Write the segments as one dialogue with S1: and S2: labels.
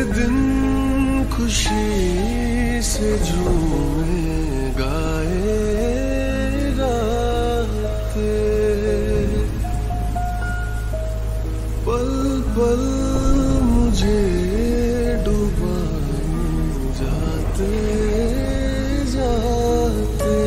S1: दिन खुशी से झूमे गाए रातें, पल पल मुझे डुबाए जाते जाते,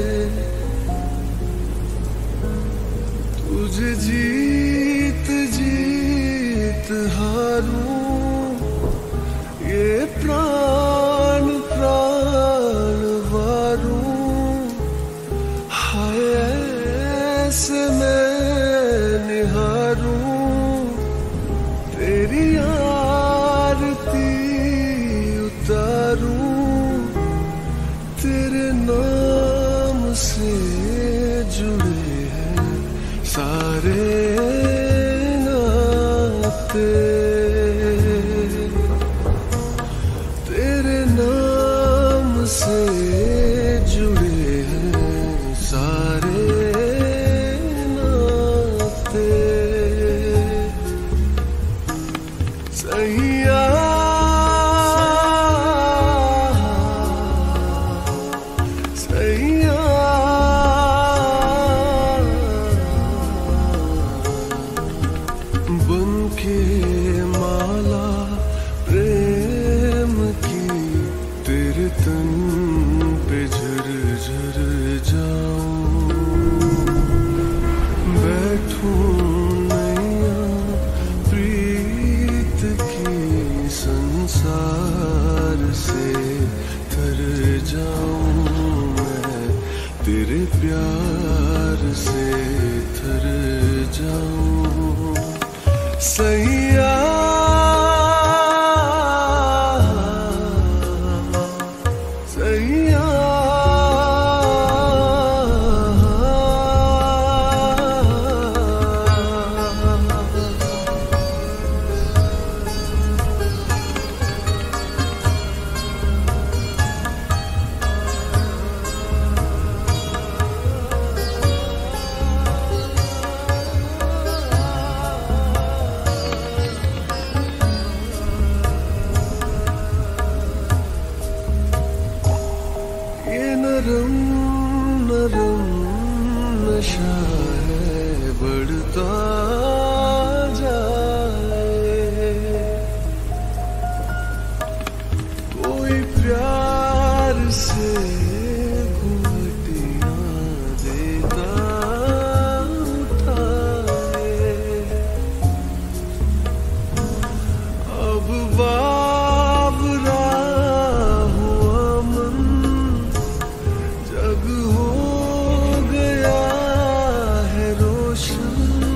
S1: तुझे जीत जीत हारूं, ये प्राण प्राण वारूं, हाय ऐसे मैं निहारूं, तेरी आरती उतारूं, तेरे नाम से जुड़े हैं सारे नाते, तेरे नाम से जुड़े हैं सारे नाते। सैया सैया बनके माला प्रेम की, तेरे तन पे झरझर जाऊं, बैठूं नैया प्रीत की, संसार से तर जाऊं मैं, तेरे प्यार से थर जाऊं। सैया सैया नरम नरम नशा है बढ़ता जाए, कोई प्यार से घूंटियां देता उठाए, अब बावरा हुआ मन, जग हो गया है रोशन,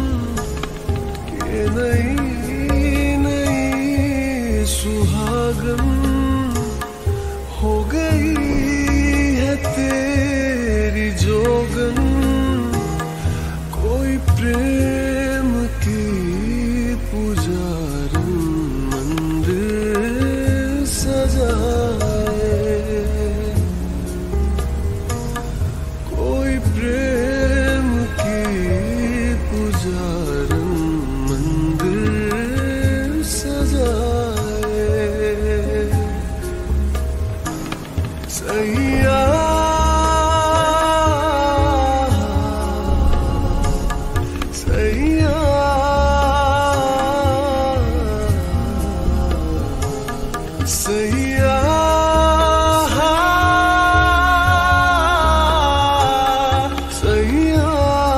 S1: ये नई नई सुहागन हो गई है तेरी जोगन, कोई प्रेम की पुजारन मंदिर सजाए, कोई प्रेम की पुजारन मंदिर सजाए। सैया सैया सैया सैया,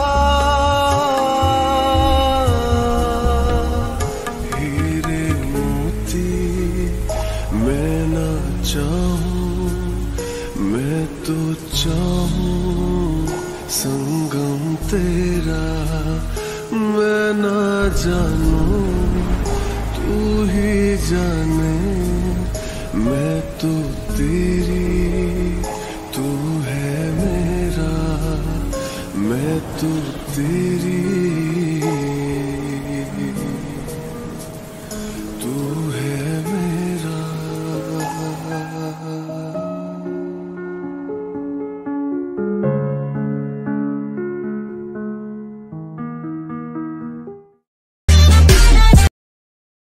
S1: हीरे मोती मैं ना चाहूं, मैं तो चाहूं संगम तेरा, मैं ना जानूं तू ही जाने, मैं तो तेरी तू है मेरा, मैं तो तेरी